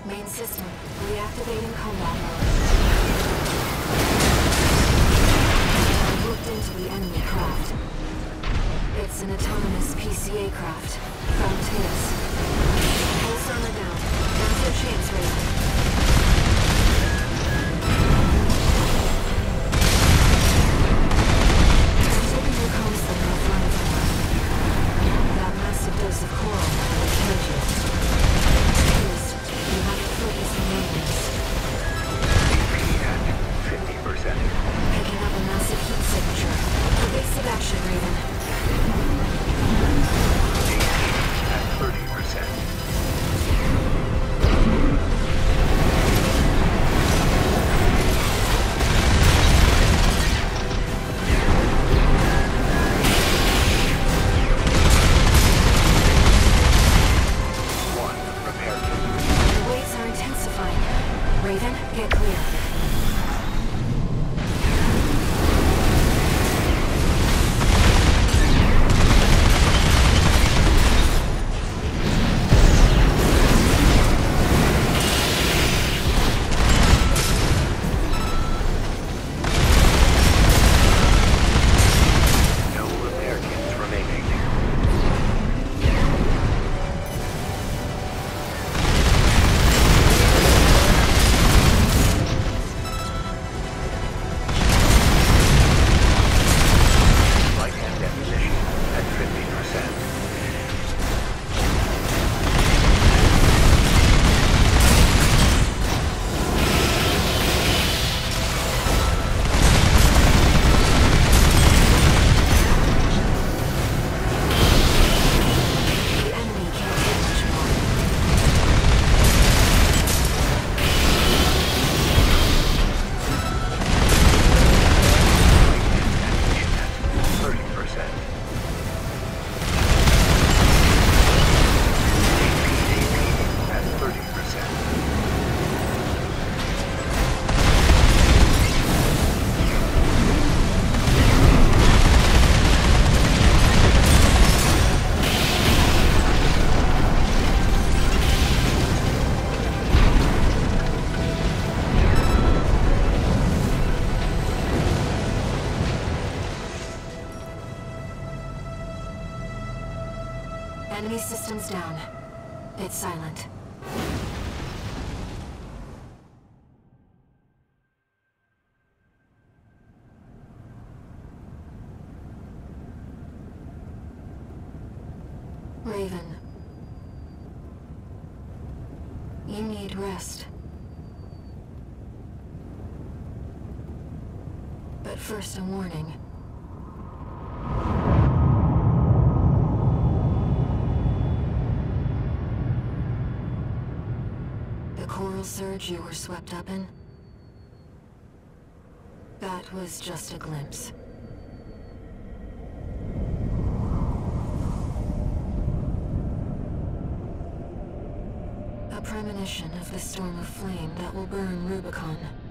Main system, reactivating combat mode. I've looked into the enemy craft. It's an autonomous PCA craft. Frontiers. Pulse armor down. Now's your chance, Raven. I'm taking your comms center offline for now. That massive dose of coral will kill you. Please, you have to focus on movements. CP at 50%. Picking up a massive heat signature. Evasive action, Raven. At 30%. The waves are intensifying. Raven, get clear. No repair kits remaining. Light and deposition at 50%. The enemy can't do much more. At 30%. AP at 30%. Enemy systems down. It's silent. Raven. You need rest. But first, a warning. The coral surge you were swept up in? That was just a glimpse. A premonition of the storm of flame that will burn Rubicon.